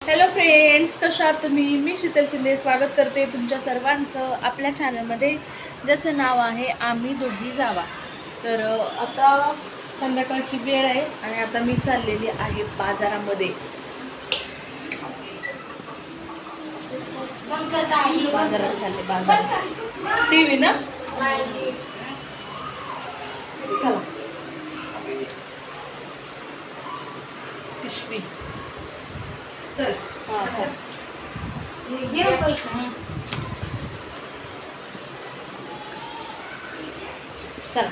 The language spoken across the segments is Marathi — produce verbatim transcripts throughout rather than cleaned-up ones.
हॅलो फ्रेंड्स, कशा आहात तुम्ही? मी शीतल शिंदे स्वागत करते तुमच्या सर्वांचं आपल्या चॅनलमध्ये, ज्याचं नाव आहे आम्ही दोघी जावा. तर आता संध्याकाळची वेळ आहे आणि आता मी चाललेली आहे बाजारामध्ये. बाजारात चालले बाजारात. टी व्ही ना चला. पिशवी चल. हां चल. चल.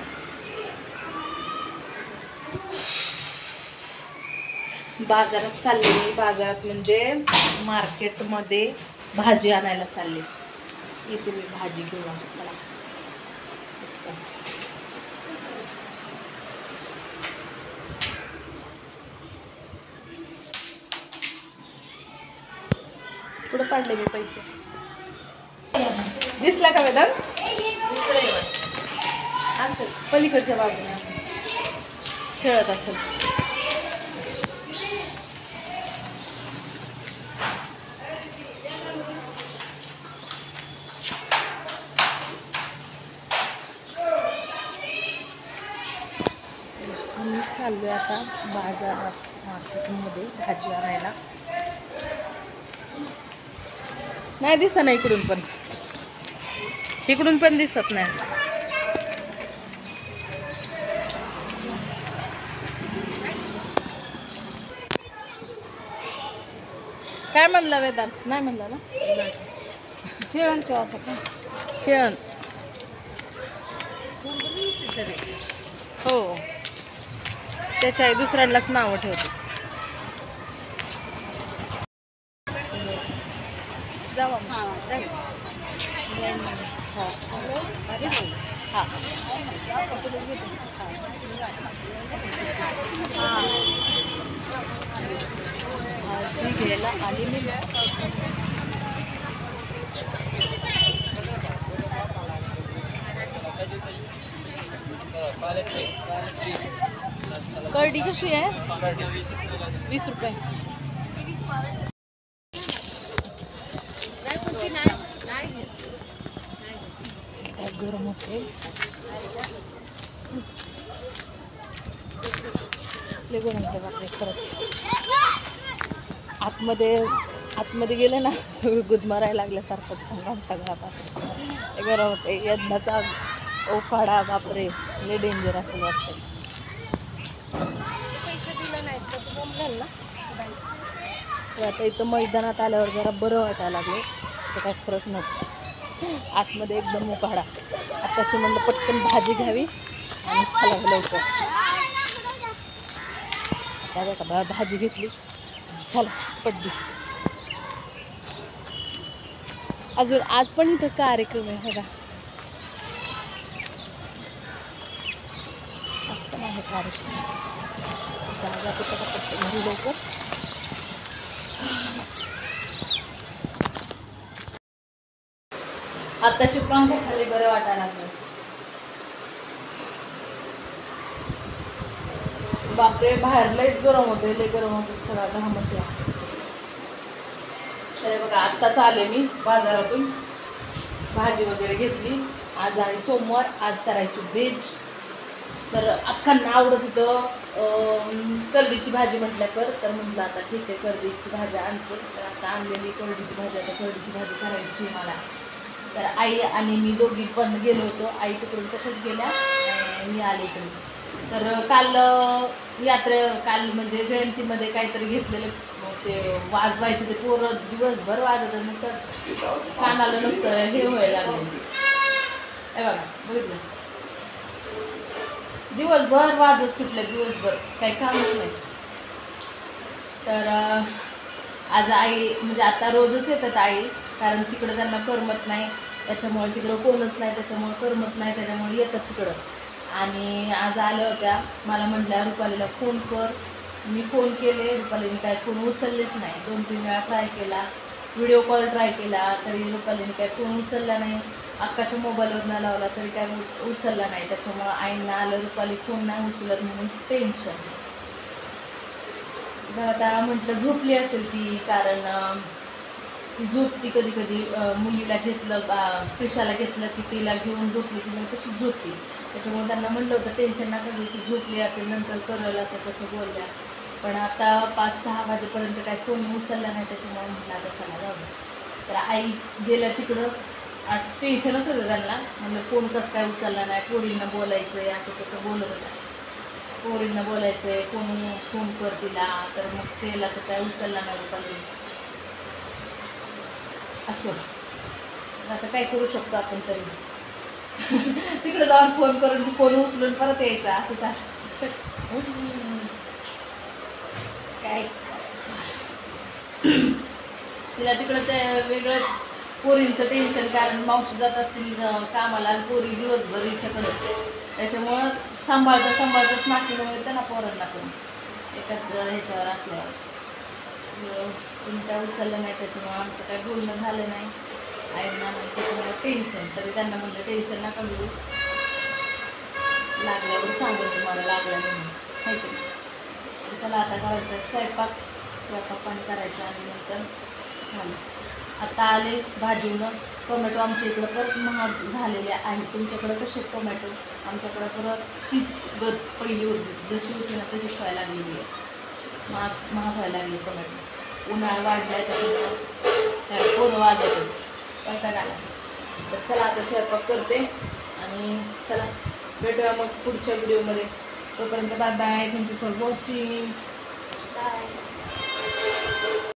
बाजारात चालले. बाजारात म्हणजे मार्केटमध्ये भाजी आणायला चालले. इथे मी भाजी घेऊन चला. कुठं पाडले मी पैसे? दिसला का वेदन? असेल पलीकडच्या बाजूला खेळत असेल. मी चाललो आता बाजारात मार्केटमध्ये भाजी आणायला. नाही दिसत नाही इकडून पण, इकडून पण दिसत नाही. काय म्हणला वेदांत? नाही म्हणला ना? खेळण खेळण हो, त्याच्या आई दुसऱ्यांनाच नावं ठेवते. जावा हां भाजी घ्यायला आली मी. कर्डी कशी आहे? वीस रुपये. गरम होते गरम होते बापरे खरंच. आतमध्ये आतमध्ये गेले ना सगळं गुदमरायला लागल्यासारखं हंगाम सगळा. बापरे गरम होते. यंदाचा ओफाडा बापरे लय डेंजर असं वाटतं. पैसे दिले नाहीत तर जमलं ना. आता इथं मैदानात आल्यावर जरा बरं वाटायला लागले. तर काय खरंच नव्हतं. आतमध्ये एकदम उकाडा. आताशी म्हणलं पटकन भाजी घ्यावी आणि चला लवकर. आता बघा भाजी घेतली, चला पटली. अजून आज पण इथं कार्यक्रम आहे बघा. आज पण आहे कार्यक्रम. जागा तिथं पटकन घरी लवकर. आताशी पंखा खाली बरं वाटायला लागलं. बापरे बाहेर लयच गरम होते, लय गरम होते. सगळा घामच आहे. तर बघा आत्ताच आले मी बाजारातून. भाजी वगैरे घेतली. आज आहे सोमवार, आज करायची व्हेज. तर अख्खांना आवडत होतं कर्दीची भाजी म्हटल्या कर. तर म्हटलं आता ठीक आहे कर्दीची भाजी आणते. तर आता आणलेली कर्दीची भाजी, आता कर्दीची भाजी करायची मला. तर आई आणि मी दोघी पण गेलो होतो. आई तिकडून तशाच गेल्या, मी आले इकडे. तर काल यात्रे काल म्हणजे जयंतीमध्ये काहीतरी घेतलेले ते वाजवायचे. ते पोरं दिवसभर वाजत नुसतं कानाला नुसतं हे व्हायला लागलं. हे बघा बघितलं, दिवसभर वाजत सुटले, दिवसभर काही कामच नाही. तर आज आई म्हणजे आता रोजच येतात आई, कारण तिकडं त्यांना करमत नाही. त्याच्यामुळे तिकडं कोणच नाही, त्याच्यामुळे करमत नाही, त्याच्यामुळे येतात तिकडं. आणि आज आल्या होत्या. मला म्हटल्या रुपालीला फोन कर. मी फोन केले, रुपालीने काय फोन उचललेच नाही. दोन तीन वेळा ट्राय केला, व्हिडिओ कॉल ट्राय केला, तरी रुपालीने काय फोन उचलला नाही. अक्काच्या मोबाईलवरनं लावला तरी काय उचलला नाही. त्याच्यामुळं आईंना आलं रुपाली फोन नाही उचलत म्हणून टेन्शन. तर आता म्हटलं झोपली असेल ती, कारण ती झोपती कधी कधी, मुलीला घेतलं प्रिशाला घेतलं की तिला घेऊन झोपली की मग तशी झोपती. त्याच्यामुळे त्यांना म्हटलं होतं टेन्शन नका घेऊ, ती झोपली असेल नंतर करल असं तसं बोलल्या. पण आता पाच सहा वाजेपर्यंत काय फोन उचलला नाही, त्याच्यामुळे म्हटलं आता चला जाऊ. तर आई गेल्या तिकडं, आज टेन्शनच होतं त्यांना. म्हणलं फोन कसं काय उचलला नाही, पोरींना बोलायचं आहे असं तसं बोलत होता. पोरींना बोलायचं आहे, कोण फोन कर तिला, तर मग त्याला तर काय उचलला नाही पाहिजे असं. आता काय करू शकतो आपण तरी. तिकडे जाऊन फोन करून फोन उचलून परत यायचा असं चालतं. काय तिला तिकडं ते वेगळंच पोरींचं टेन्शन, कारण मावशी जात असतील कामाला, पोरी दिवसभर हिच्याकडं, त्याच्यामुळं सांभाळता सांभाळताच नाकीनं येतं ना पोरांना पण एकाच ह्याच्यावर असल्यावर. तुम्ही काय उचललं नाही त्याच्यामुळं आमचं काय बोलणं झालं नाही आईंना, त्याच्यामुळं टेन्शन. तरी त्यांना म्हणलं टेन्शन नका घेऊ, लागल्यावर सांगून तुम्हाला लागलं म्हणून, माहिती नाही. चला आता करायचं स्वयंपाक, स्वयंपाक पाणी करायचं आणि नंतर झालं. आता आले भाजीनं. टोमॅटो आमच्या इकडं परत महाग झालेले आहेत. तुमच्याकडं कसे टोमॅटो? आमच्याकडं परत तीच गत पहिली होती, जशी होती ना तशीच व्हायला लागलेली आहे. महाग महाग व्हायला लागली टोमॅटो. उन्हाळा वाढला आहे त्याच्यामुळं त्या पोरं वाजवतो काय करायला. तर चला आता स्वयंपाक करते आणि चला भेटूया मग पुढच्या व्हिडिओमध्ये. तोपर्यंत bye bye. Thank you for watching. Bye.